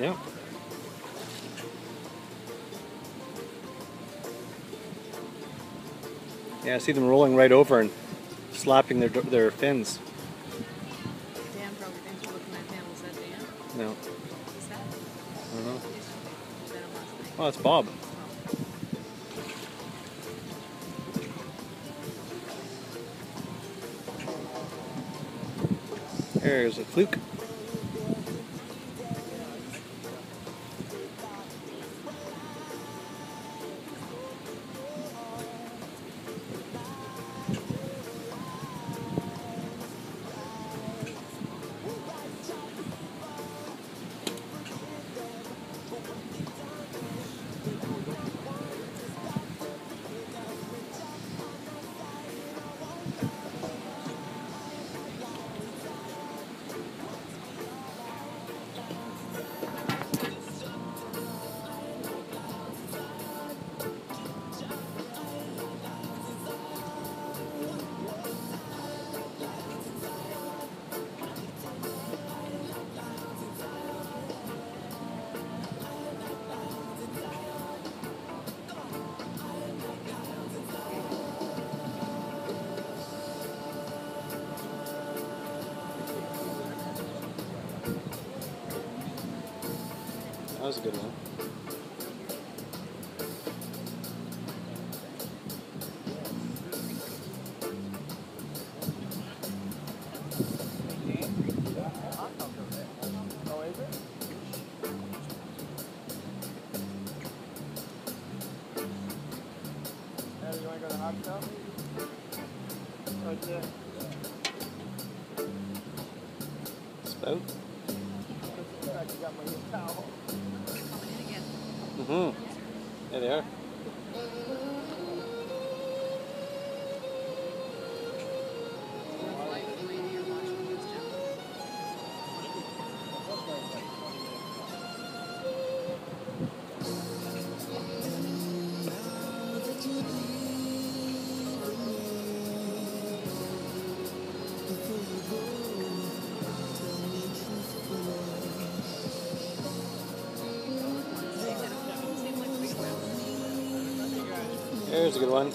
Yeah. Yeah, I see them rolling right over and slapping their fins. Dan probably thinks we're looking at him. Is that Dan? No. Is that? I don't know. Is that a Mustang? Oh, it's Bob. There's a fluke. That was a good one. You want to go to the hot tub? Right there. Spout? You got my new towel. Mm-hmm. There they are. There's a good one.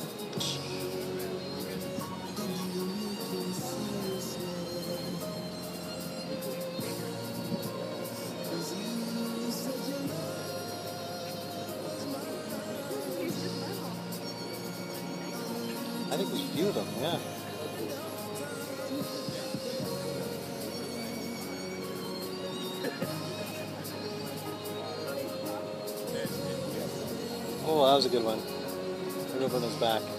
I think there's a few of them, yeah. Oh, that was a good one. Right over on his back.